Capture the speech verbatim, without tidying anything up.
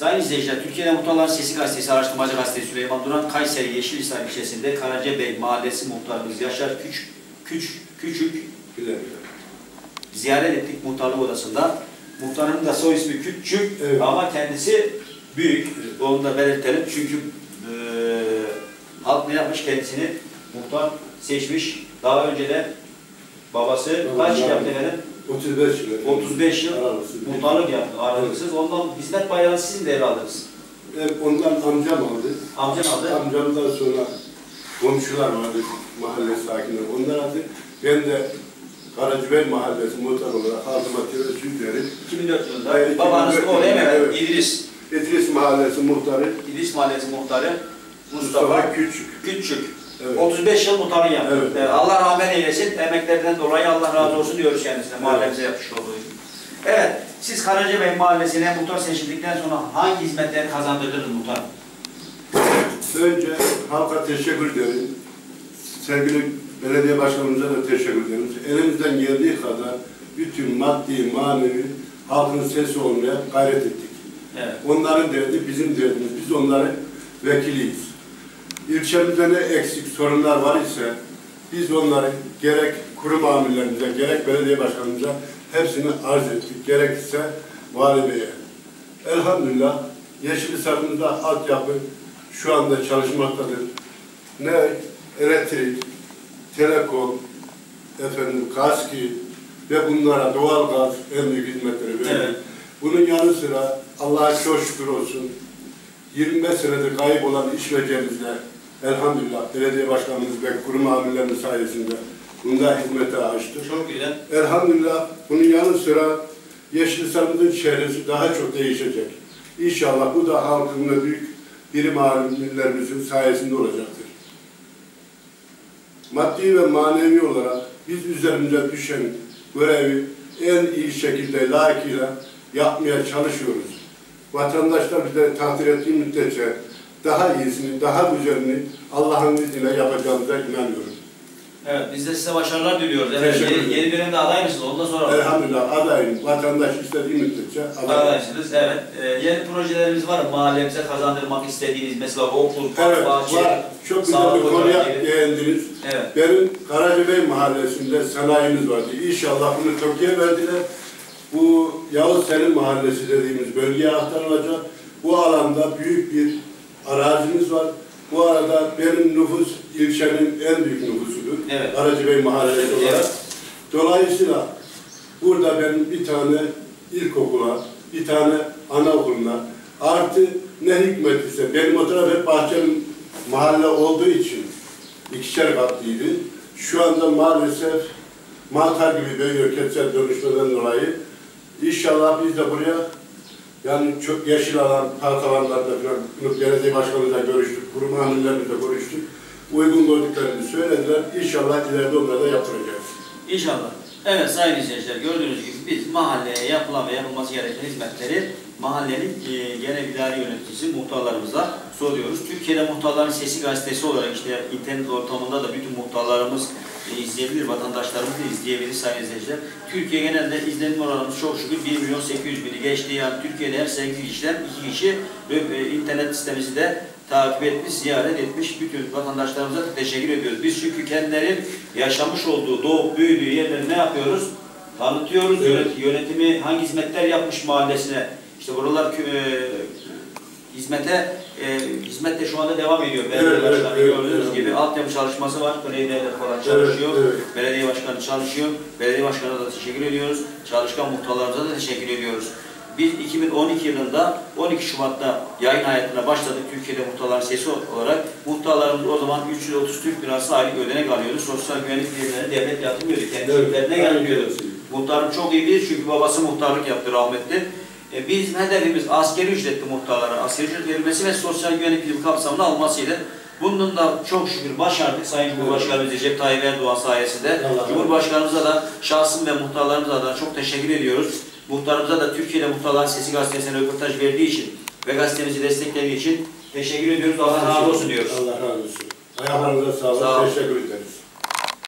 Sayın izleyiciler, Türkiye'de Muhtarların Sesi Gazetesi, Araştırmacı Gazetesi Süleyman Duran, Kayseri Yeşilhisar ilçesinde Karacabey Mahallesi muhtarımız Yaşar Küç, Küç, Küçük Güzel. ziyaret ettik muhtarlık odasında. Muhtarın da soy ismi Küçük, evet. Ama kendisi büyük. Evet. Onu da belirtelim çünkü e, halk ne yapmış, kendisini muhtar seçmiş. Daha önce de babası Baba, kaç yıl yaptı efendim? otuz beş yıl. otuz beş yıl muhtarlık yaptı aralıksız. Evet. Ondan hizmet bayrağını sizin devraldınız. Evet, ondan amcam aldı. Amcam aldı. Amcamdan sonra komşular vardı, mahalle sakinleri. Onlar aldı. Ben de Karacabey Mahallesi muhtar olarak halkıma teveccüh ederim. iki bin dört yılında. Evet, babanız o değil mi? Evet. İdris. İdris Mahallesi muhtarı. İdris Mahallesi muhtarı. Mustafa, Mustafa Küçük. Küçük. Evet. otuz beş yıl muhtarlık yaptı. Evet. Evet. Allah rahmet eylesin. Emeklerinden dolayı Allah razı olsun diyoruz kendisine. Evet. Mahallemize yapmış olduğu için. Evet. Siz Karacabey Mahallesi'ne muhtar seçildikten sonra hangi hizmetleri kazandırdınız muhtar? Önce halka teşekkür ederim. Sevgili belediye başkanımıza da teşekkür ederim. Elimizden geldiği kadar bütün maddi, manevi halkın sesi olmaya gayret ettik. Evet. Onların derdi bizim derdimiz. Biz onların vekiliyiz. İlçemizde ne eksik sorunlar var ise biz onları gerek kurum amirlerimize, gerek belediye başkanımıza hepsini arz ettik. Gerekirse Vali Bey'e. Elhamdülillah Yeşilhisar'ımızda altyapı şu anda çalışmaktadır. Ne elektrik, telekom, efendim kaski ve bunlara doğalgaz en büyük hizmetleri veriyor. Evet. Bunun yanı sıra Allah'a çok şükür olsun yirmi beş senedir kayıp olan işverenimizle elhamdülillah belediye başkanımız ve kurum amirlerimiz sayesinde bunda hizmete açtı. Çok güzel. Elhamdülillah bunun yanı sıra Yeşilhisar'ımızın çehresi daha çok değişecek. İnşallah bu da halkın büyük birim amirlerimizin sayesinde olacaktır. Maddi ve manevi olarak biz üzerimize düşen görevi en iyi şekilde layıkıyla yapmaya çalışıyoruz. Vatandaşlar bize takdir ettiği müddetçe daha iyisini, daha güzelini Allah'ın izniyle yapacağımıza inanıyorum. Evet, biz de size başarılar diliyoruz. Evet, yeni, yeni dönemde aday mısınız? Ondan sonra. Elhamdülillah adayım. Vatandaş istediği müddetçe adayım. Adaysınız, evet. Ee, yeni projelerimiz var mı? Mahallemize kazandırmak istediğiniz mesela okul, evet, bahçe, var. Çok güzel bir konuya değindiniz. Evet. Benim Karacabey Mahallesi'nde sanayimiz vardı. İnşallah bunu Türkiye verdiler. Bu Yavuz Selim Mahallesi dediğimiz bölgeye aktarılacak. Bu alanda büyük bir arazimiz var. Bu arada benim nüfus ilçenin en büyük nüfusudur. Evet. Karacabey Mahallesi olarak. Evet. Dolayısıyla burada benim bir tane ilkokula, bir tane anaokuluna artı ne hikmet ise benim o taraf hep bahçeli mahalle olduğu için ikişer katlıydı. Şu anda maalesef mantar gibi böyle kentsel dönüşmeden dolayı İnşallah biz de buraya yani çok yeşil alan, park alanlarda falan belediye başkanımızla görüştük, kurum amirlerimizle görüştük. Uygun gördüklerini söylediler. İnşallah ileride onları da yaptıracağız. İnşallah. Evet sayın izleyiciler, gördüğünüz gibi biz mahalleye yapılan ve yapılması gereken hizmetleri mahallenin e, genel idari yöneticisi muhtarlarımızla soruyoruz. Türkiye'de Muhtarların Sesi Gazetesi olarak işte internet ortamında da bütün muhtarlarımız e, izleyebilir, vatandaşlarımız da izleyebilir sayın izleyiciler. Türkiye genelde izlenme oranımız çok şükür bir milyon sekiz yüz bini geçti. Yani Türkiye'de her sekiz kişiden iki kişi e, internet sitemizi de takip etmiş, ziyaret etmiş. Bütün vatandaşlarımıza da teşekkür ediyoruz. Biz çünkü kendilerinin yaşamış olduğu, doğup büyüdüğü yerleri ne yapıyoruz? Tanıtıyoruz. Evet. Yönetimi hangi hizmetler yapmış mahallesine. İşte buralar e, hizmete, e, hizmet de şu anda devam ediyor. Belediye evet, başkanı evet, gördüğünüz evet, gibi evet. Altyapı çalışması var. Belediyeler falan çalışıyor. Evet, evet. Belediye başkanı çalışıyor. Belediye başkanına da teşekkür ediyoruz. Çalışkan muhtarlarımıza da teşekkür ediyoruz. Biz iki bin on iki yılında on iki Şubat'ta yayın hayatına başladık Türkiye'de Muhtarların Sesi olarak. Muhtarlarımız o zaman üç yüz otuz Türk lirası aylık ödenek alıyordu. Sosyal güvenlik üyelerine devlet yatırmıyordu. Kendi ülkelerine evet, gelmiyordu. Muhtarım çok iyi bilir çünkü babası muhtarlık yaptı rahmetli. E, bizim hedefimiz askeri ücretli muhtarlara askeri ücret verilmesi ve sosyal güvenlik primi kapsamında almasıydı. Bunun da çok şükür başardık Sayın Cumhurbaşkanımız Recep Tayyip Erdoğan sayesinde. Allah Cumhurbaşkanımıza da şahsım ve muhtarlarımıza da çok teşekkür ediyoruz. Muhtarımıza da Türkiye'de Muhtarların Sesi Gazetesi'ne röportaj verdiği için ve gazetemizi desteklediği için teşekkür ediyoruz. Allah razı olsun diyoruz. Allah razı olsun. Ayaklarınıza sağlık. Sağ teşekkür ederiz.